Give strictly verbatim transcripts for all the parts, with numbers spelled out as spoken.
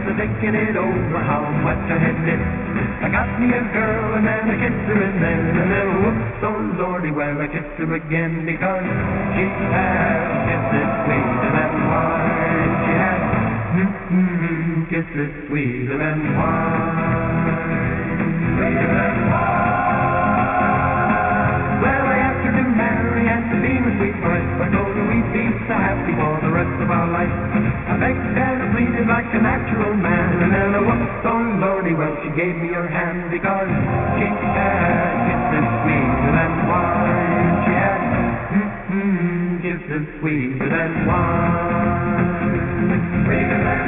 to thinking it over, how much I had missed. I got me a girl and then I kissed her and then, and then whoops, oh lordy, well I kissed her again because she had kisses sweeter than wine. She had mm-hmm, kisses sweeter than wine. Sweeter than wine. Well, I asked her to marry and to be my sweet wife. I told her we'd be so happy for the rest of our life. I begged and I pleaded like a natural man, and then I whooped so lordy, well she gave me her hand because she had kisses sweeter than wine. She had mm-hmm, kisses sweeter than wine. Sweeter than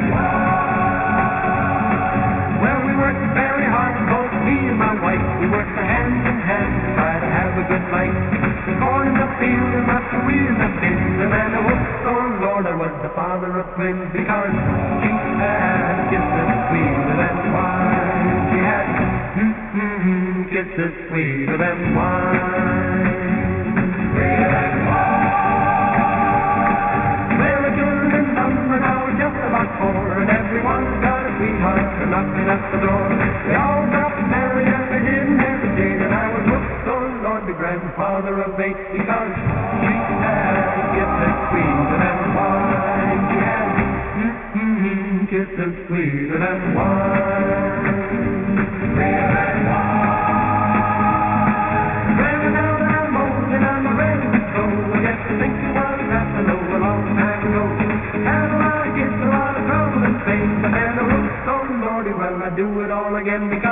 wine. Well, we worked very hard, both me and my wife. We worked hand in hand to try to have a good life. Corn in the field and lots of wheels and bins, and then I whooped, oh Lord, I was the father of twins because she had kisses sweeter than wine. She had mm-hmm, kisses sweeter than wine. Sweeter than wine. Well, the children number now are just about four, and everyone's got a sweetheart knocking at the door. They all got married and they didn't hesitate, and I was whooped, oh Lord, the grandfather of eight because she had kisses sweeter than wine. She had mm-hmm, kisses sweeter than wine. Sweeter than wine. Well, now that I'm old and I'm ready to go, I guess I think you was have to know a long time ago. Had a lot of kids, a lot of trouble and pain, but then I whooped, oh Lordy, well I do it all again because